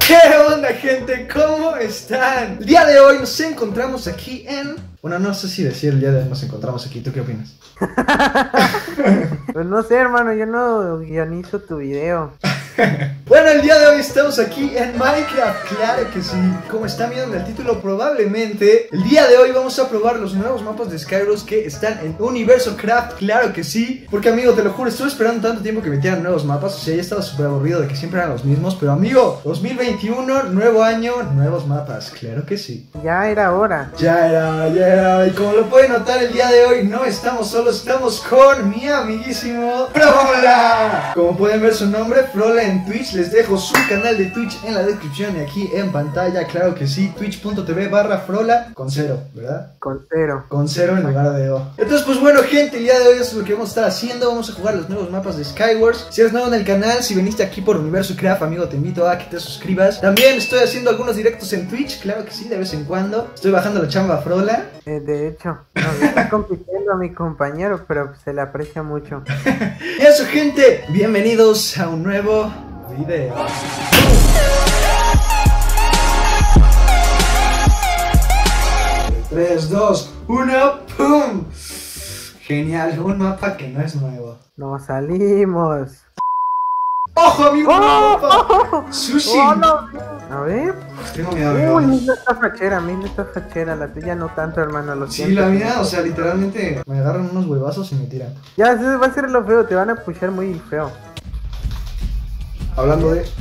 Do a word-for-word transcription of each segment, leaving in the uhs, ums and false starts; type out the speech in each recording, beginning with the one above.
¿Qué onda, gente? ¿Cómo están? El día de hoy nos encontramos aquí en... Bueno, no sé si decir el día de hoy nos encontramos aquí. ¿Tú qué opinas? Pues no sé, hermano, yo no guionizo tu video. Bueno, el día de hoy estamos aquí en Minecraft, claro que sí. Como están viendo en el título, probablemente el día de hoy vamos a probar los nuevos mapas de Skywars que están en Universo Craft, claro que sí. Porque, amigo, te lo juro, estuve esperando tanto tiempo que metieran nuevos mapas. O sea, ya estaba súper aburrido de que siempre eran los mismos. Pero, amigo, dos mil veintiuno, nuevo año, nuevos mapas, claro que sí. Ya era hora. Ya era, ya era. Y como lo pueden notar, el día de hoy no estamos solos, estamos con mi amiguísimo Frola. Como pueden ver su nombre, Frola en Twitch. Les dejo su canal de Twitch en la descripción y aquí en pantalla, claro que sí. Twitch.tv barra Frola con cero, ¿verdad? Con cero. Con cero en lugar de O. Entonces, pues bueno, gente, el día de hoy eso es lo que vamos a estar haciendo. Vamos a jugar los nuevos mapas de Skywars. Si eres nuevo en el canal, si viniste aquí por Universo Craft, amigo, te invito a que te suscribas. También estoy haciendo algunos directos en Twitch, claro que sí, de vez en cuando. Estoy bajando la chamba a Frola. Eh, de hecho, no, está compitiendo a mi compañero, pero se le aprecia mucho. Y eso, gente, bienvenidos a un nuevo video. tres, dos, uno, ¡pum! Genial, un mapa que no es nuevo. Nos salimos. ¡Ojo, amigo! ¡Oh! ¡Mapa! ¡Sushi! ¡Oh, no! A ver. Tengo miedo, amigo. Uy, misma está fachera, misma está fachera. La tuya no tanto, hermano, lo Sí, siento. la mía, o sea, literalmente me agarran unos huevazos y me tiran. Ya, eso va a ser lo feo, te van a pushar muy feo. Hablando de...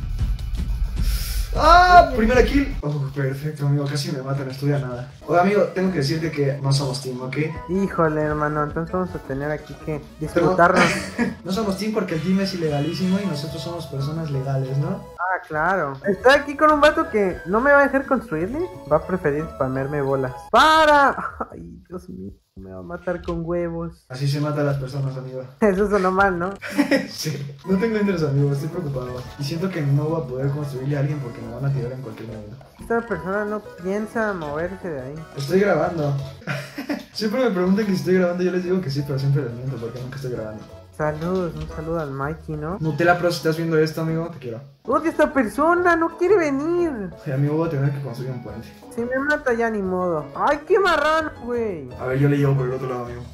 ¡Ah! Primera kill. Oh, perfecto, amigo. Casi me matan. No estudia nada. Oye, amigo, tengo que decirte que no somos team, ¿ok? Híjole, hermano, entonces vamos a tener aquí que disfrutarnos. No somos team porque el team es ilegalísimo y nosotros somos personas legales, ¿no? Ah, claro. Estoy aquí con un vato que no me va a dejar construirle. Va a preferir spamearme bolas. ¡Para! Ay, Dios mío. Me va a matar con huevos. Así se matan las personas, amigo. Eso sonó mal, ¿no? Sí. No tengo interés, amigo. Estoy preocupado. Y siento que no voy a poder construirle a alguien porque me van a tirar en cualquier momento. Esta persona no piensa moverse de ahí. Estoy grabando. Siempre me preguntan que si estoy grabando. Yo les digo que sí, pero siempre les miento porque nunca estoy grabando. Saludos, un saludo al Mikey, ¿no? Nutella Pro, si estás viendo esto, amigo, te quiero. ¡Oye, esta persona! ¡No quiere venir! Oye, amigo, voy a tener que construir un puente. Si me mata ya ni modo. ¡Ay, qué marrano, güey! A ver, yo le llevo por el otro lado, amigo.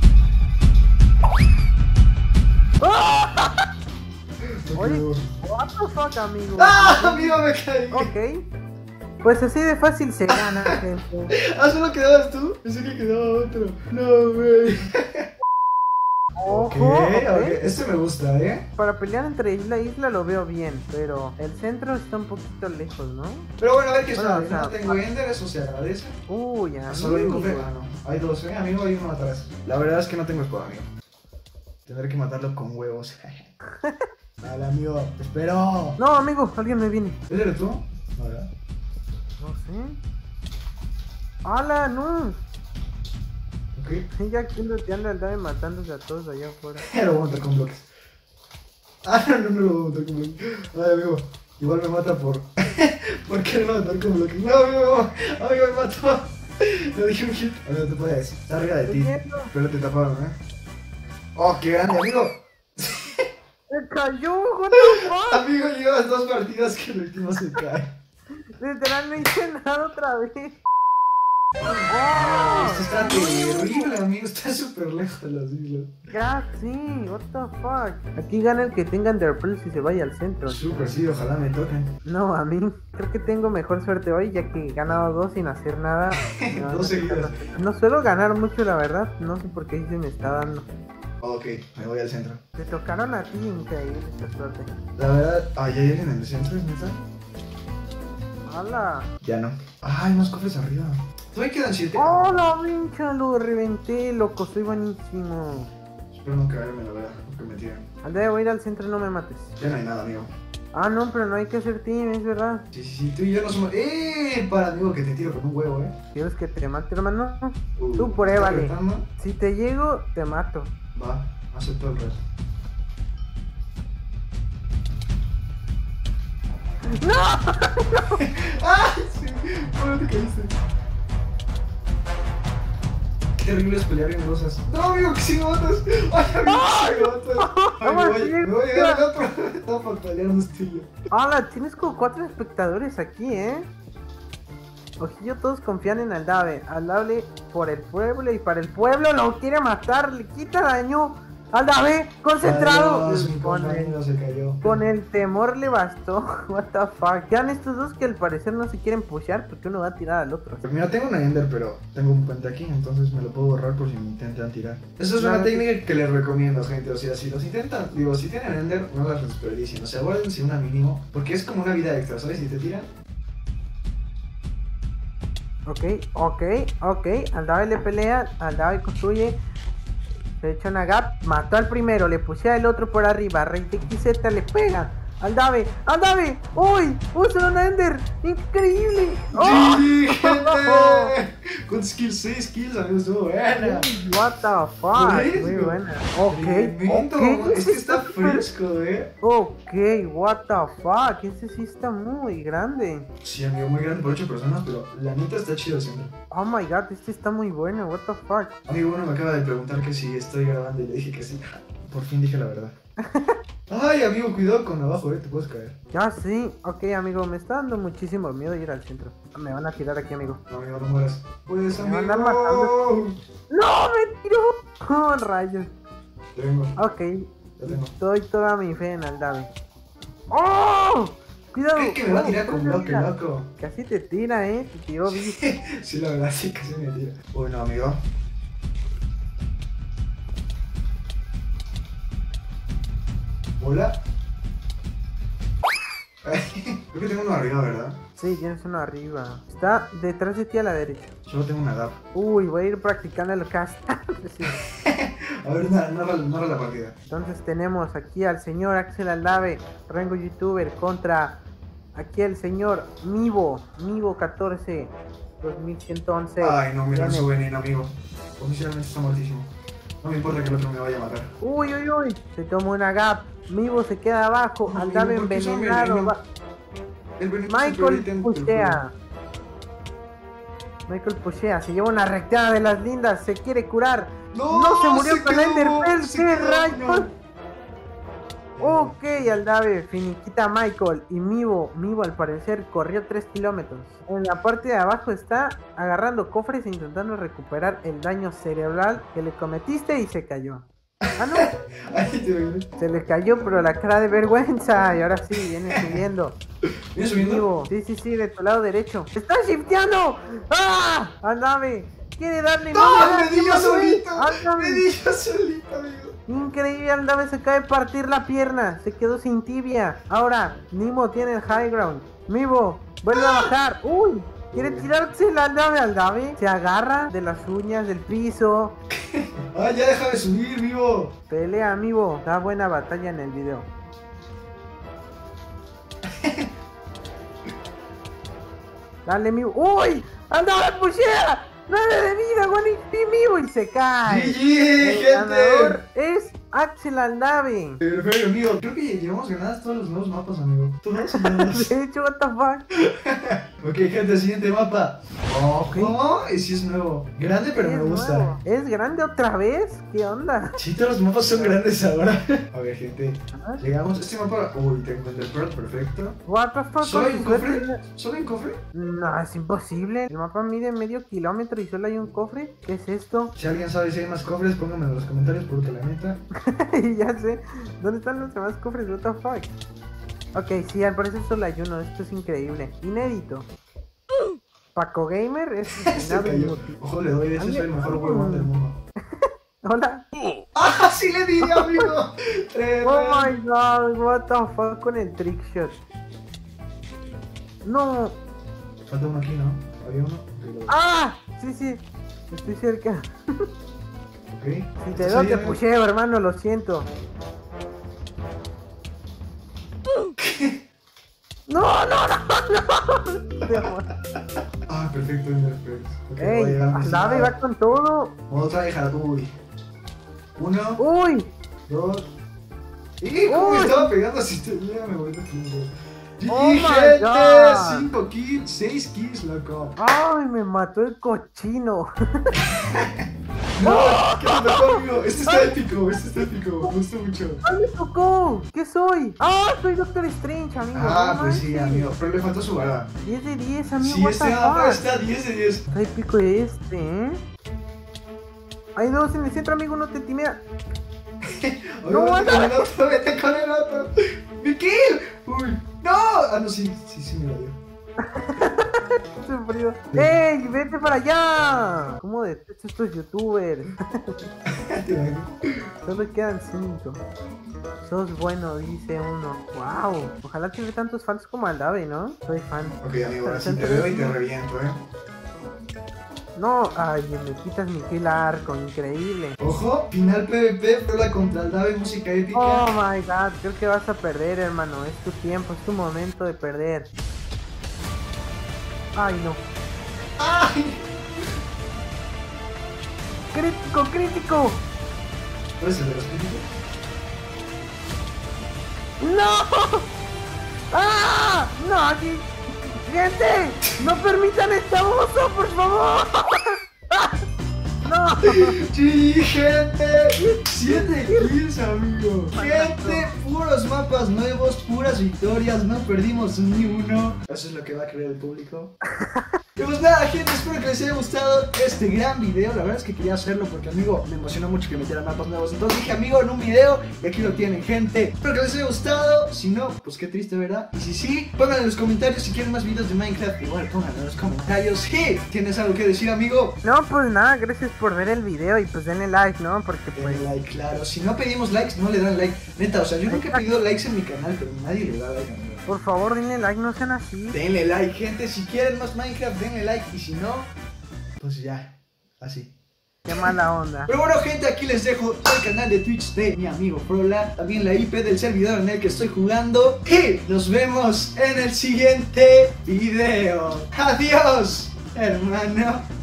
¡Ah! No Oye, creo. what the fuck, amigo. ¡Ah, amigo, me caí! Ok. Pues así de fácil se gana, gente. ¿Ah, solo quedabas tú? Pensé que quedaba otro. No, güey. Ojo, Ok, ok. ok. Este me gusta, ¿eh? Para pelear entre isla e isla lo veo bien, pero el centro está un poquito lejos, ¿no? Pero bueno, a ver qué Bueno, sale. o sea, No tengo Ender, eso se agradece. Uy, ya. Solo hay un cofre. Ah, no. Hay dos, ¿eh? Amigo, hay uno atrás. La verdad es que no tengo espada, amigo. Tendré que matarlo con huevos. Dale, amigo. Te espero. No, amigo, alguien me viene. ¿Ese eres tú? No, ¿verdad? No sé. ¡Hala, no! Ok. Ya aquí te anda andando matándose a todos allá afuera. Lo voy a matar con bloques. Ah, no, no, no lo voy a matar con bloques. Ay, amigo. Igual me mata por... ¿Por qué no matar con bloques? No, amigo, amigo, me mató. Le dije un hit. Amigo, te puedes. Está arriba de ti. Pero te taparon, ¿eh? Oh, qué grande, amigo. ¡Se cayó! ¿What the fuck? Amigo, llevas dos partidas que el último se cae. Literal no hice nada otra vez. Oh, esto está terrible, amigo. Está súper lejos de las islas. Ya, sí, what the fuck. Aquí gana el que tenga Underpearls y se vaya al centro. Súper, sí, ojalá me toquen. No, a mí creo que tengo mejor suerte hoy, ya que he ganado dos sin hacer nada. No, Dos seguidas. No suelo ganar mucho, la verdad. No sé por qué se me está dando. Ok, me voy al centro. Te tocaron a ti, increíble esta suerte. La verdad, ah, ¿ya hay alguien en el centro, neta? ¡Hala! Ya no. Ah, hay más cofres arriba. Todavía quedan siete. ¡Hola, pincha! Lo reventé, loco, soy buenísimo. Espero no caerme, la verdad, porque me tiran. Aldea, voy a ir al centro, no me mates. Ya no hay nada, amigo. Ah, no, pero no hay que hacer team, es verdad. Sí, sí, sí, tú y yo no somos... ¡Eh! Para, amigo, que te tiro con un huevo, ¿eh? ¿Quieres que te mate, hermano? Uh, Tú ¿está pruébale. retando? Si te llego, te mato. Va, acepto el reto. ¡No! ¡Ay! Sí, ¿cómo te caíste? terrible es pelear en rosas. No, amigo, que si me matas. Ay, amigo, que si me matas. Ay, me voy, me voy a llegar al otro. No, para pelearnos tú y yo. Hola, tienes como cuatro espectadores aquí, ¿eh? Ojillo, todos confían en Aldave. Aldave por el pueblo y para el pueblo lo quiere matar, le quita daño. Aldave, concentrado. Adiós, mi con, compañero el, se cayó. con el temor le bastó. What the fuck. Quedan estos dos que al parecer no se quieren pushear porque uno va a tirar al otro. Pues mira, tengo una Ender, pero tengo un puente aquí, entonces me lo puedo borrar por si me intentan tirar. Esa es una No, técnica que les recomiendo, gente. O sea, si los intentan, digo, si tienen Ender, no las desperdicien. O sea, guárdense una mínimo, porque es como una vida extra, ¿sabes? Si te tiran. Ok, ok, ok. Aldave le pelea, Aldave construye. Se echa una gap, mató al primero, le puse al otro por arriba, Rey de X Z le pega. Aldave, Aldave, uy, usa una Ender, increíble. ¡Oh! ¡G G, gente! ¿Cuántos kills? seis kills, amigos, estuvo buena. What the fuck, muy buena. Ok, Tremendo, ok, este está fresco, eh. Ok, what the fuck, este sí está muy grande. Sí, amigo, muy grande por ocho personas, pero la neta está chido siempre. Oh my god, este está muy bueno, what the fuck. Amigo, uno me acaba de preguntar que si estoy grabando y le dije que sí. Por fin dije la verdad. Ay, amigo, cuidado con abajo, eh, te puedes caer. Ya sí, ok amigo, me está dando muchísimo miedo ir al centro. Me van a tirar aquí, amigo. No, amigo, no mueras. Pues, Me amigo. van a andar matando. ¡No, me tiró! Oh, rayos. Te vengo, Ok, ya tengo. doy toda mi fe en Aldave. ¡Oh! Cuidado. ¿Crees que me va a tirar con bloque, Mira, loco? casi te tira, eh, te tiró bien. Sí, la verdad, sí, casi me tira. Bueno, amigo. Hola. Creo que tengo uno arriba, ¿verdad? Sí, tienes uno arriba. Está detrás de ti a la derecha. Solo tengo una D A P. Uy, voy a ir practicando el cast. Sí. A ver, narra, narra, narra la partida. Entonces tenemos aquí al señor Axel Aldave, Rango YouTuber, contra aquí el señor Mivo, Mivo catorce, dos mil ciento once. Ay, no, mira Tiene- su veneno, amigo. Oficialmente está muertísimo. No me importa que el otro me vaya a matar. Uy, uy, uy, se toma una gap. Mivo se queda abajo, No, Aldave Mivo, ¿por qué son envenenado. veneno? va- El veneno es el Michael ítem del pushea. Michael pushea, se lleva una recteada de las lindas, se quiere curar. No, No, se murió se con la quedó, Enderpearl, se qué quedó, rayos. no. Ok, Aldave finiquita a Michael y Mivo, Mivo al parecer corrió tres kilómetros. En la parte de abajo está agarrando cofres e intentando recuperar el daño cerebral que le cometiste y se cayó. Ah, no, Ahí te vengo. se le cayó pero la cara de vergüenza y ahora sí, viene subiendo. ¿Vienes subiendo? Mivo, sí, sí, sí, de tu lado derecho. ¡Está shifteando! ¡Ah! Aldave, quiere darle... ¡No! le da, ¡Me di yo Aldave, solito! Aldave. ¡Me di yo solito, amigo! Increíble, Aldave se acaba de partir la pierna, se quedó sin tibia. Ahora, Nimo tiene el high ground. Mivo, vuelve a bajar. Uy, quiere tirarse el Aldave. Aldave se agarra de las uñas del piso. ¡Ah, ya deja de subir, vivo! Pelea, Mivo. Da buena batalla en el video. Dale, Mivo. ¡Uy! ¡Aldave pushea! ¡nueve de vida, one H P, Mivo! Y se cae. G G, El ganador gente. es Axel Aldave. Perfecto, amigo. Creo que llevamos ganadas todos los nuevos mapas, amigo. Todos ganados. De hecho, what the fuck. Ok, gente, siguiente mapa. Ojo, y si es nuevo. Grande, pero me Es gusta. nuevo. ¿Es grande otra vez? ¿Qué onda? Sí, todos los mapas son grandes ahora. A ver, gente. Ajá. Llegamos. Este mapa. Uy, tengo el Pearl, perfecto. What the fuck? ¿Solo hay un ¿Cuántos cofre? cofres? ¿Solo hay un cofre? No, es imposible. El mapa mide medio kilómetro y solo hay un cofre. ¿Qué es esto? Si alguien sabe si hay más cofres, pónganme en los comentarios porque la neta. Ya sé. ¿Dónde están los demás cofres? What the fuck? Ok, sí, al parecer solo hay uno. Esto es increíble. Inédito. Paco Gamer es Se asesinado y cayó. mutilado. Ojo, le doy. De hecho, soy el mejor huevón del mundo. Hola. ¡Ah, sí le di, amigo! Tremendo. Oh my god, what the fuck con el trick shot. No. Falta uno aquí, ¿no? ¿Había uno? Ok, lo- ¡Ah! Sí, sí. Estoy cerca. Ok. Si te ¿Estás doy, ahí, te amigo? pusheo, hermano, lo siento. No, no, no, no. Ah, perfecto, Ender Pearls. Ok, voy a Ey, llegar a mi Aldave ciudad. va con todo. Modo tryhard, uy. Uno, Uy, dos. ¡Y cómo me Uy. estaba pegando si te mira, me volví a G G, Oh my gente! God. cinco kills, seis kills, loco. ay, me mató el cochino. No, ¿qué te tocó, amigo? Este está épico, este está épico, me gustó mucho. ¡Ah, me tocó! ¿Qué soy? ¡Ah, soy Doctor Strange, amigo! Ah, no pues sí, manches. amigo, pero le faltó su barba. diez de diez, amigo, Sí, what este the mapa fuck? está diez de diez. Está épico este, ¿eh? Hay dos en el centro, amigo, no te timea. No, No, vete con el anda. otro, vete con el otro. ¡Miquel! ¡Uy! ¡No! Ah, no, sí, sí, sí me lo dio. Sufrido. ¡Ey, vete para allá! ¿Cómo detesto estos youtubers? Solo quedan cinco. Sos bueno, dice uno. ¡Wow! Ojalá tuviera tantos fans como Aldave, ¿no? Soy fan. Ok, amigo, ahora sí te veo y te reviento, eh. No, ay, me quitas mi kill arco, increíble. Ojo, final PvP, prueba contra Aldave, música épica. Oh my god, creo que vas a perder, hermano. Es tu tiempo, es tu momento de perder. Ay, no. ¡Ay! ¡Crítico, crítico! ¿Cuál es el de los críticos? ¡No! ¡Ah! ¡No! aquí- ¡Gente! ¡No permitan este abuso, por favor! ¡No! Sí, gente, siete kills, amigo. Gente, puros mapas nuevos, puras victorias, no perdimos ni uno. Eso es lo que va a creer el público. Y pues nada, gente, espero que les haya gustado este gran video. La verdad es que quería hacerlo porque, amigo, me emocionó mucho que metieran mapas nuevos. Entonces dije, amigo, en un video, y aquí lo tienen, gente. Espero que les haya gustado. Si no, pues qué triste, ¿verdad? Y si sí, pongan en los comentarios si quieren más videos de Minecraft. Igual, pongan en los comentarios. Sí, ¿tienes algo que decir, amigo? No, pues nada, gracias por ver el video y pues denle like, ¿no? Porque pues... Denle like, claro. Si no pedimos likes, no le dan like. Neta, o sea, yo nunca he pedido likes en mi canal, pero nadie le da like, amigo. Por favor, denle like, no sean así. Denle like, gente. Si quieren más Minecraft, denle like. Y si no, pues ya, así. Qué mala onda. Pero bueno, gente, aquí les dejo el canal de Twitch de mi amigo Frola, también la I P del servidor en el que estoy jugando. Y nos vemos en el siguiente video. Adiós, hermano.